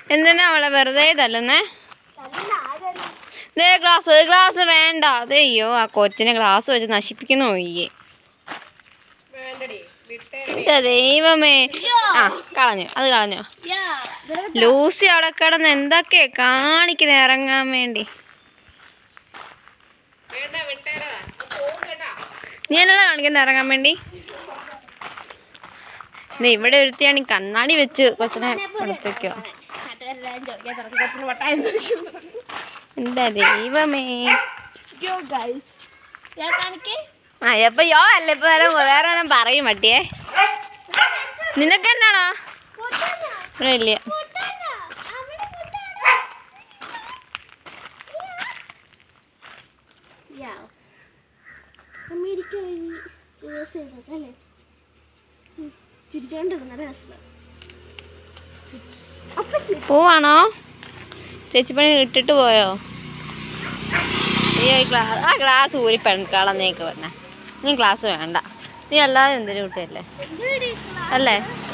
എന്തിനാ അവളെ വെറുതെ തല്ലുന്നേ? ദേ ഗ്ലാസ് വേണ്ട. അതെയ്യോ ആ കൊച്ചിനെ ഗ്ലാസ് വെച്ച് നശിപ്പിക്കുന്നു. ഒയ്യേ ദൈവമേ. ആ കളഞ്ഞു. ലൂസി അവിടെ കിടന്ന് എന്തൊക്കെ കാണിക്കുന്ന ഇറങ്ങാൻ വേണ്ടി. നീ എന്നതാ കാണിക്കുന്ന ഇറങ്ങാൻ വേണ്ടി? ഇവിടെ ഒരുത്തിയാണ് കണ്ണാടി വെച്ച് കൊച്ചിനെ എടുത്തേക്കോ. എന്താ ദൈവമേ. ആ എപ്പൊ യോ അല്ല ഇപ്പൊ വേറെ പറയും പട്ടിയെ. നിനക്ക് എന്നാണോ ഇല്ല? പോവാണോ? ചേച്ചിപ്പണി ഇട്ടിട്ട് പോയോ? അയ്യോ ആ ഗ്ലാസ് ഊരി കളഞ്ഞേക്ക് പറഞ്ഞ. നീ ഗ്ലാസ് വേണ്ട. നീ അല്ലാതെ എന്തൊരു കുട്ടിയല്ലേ അല്ലേ?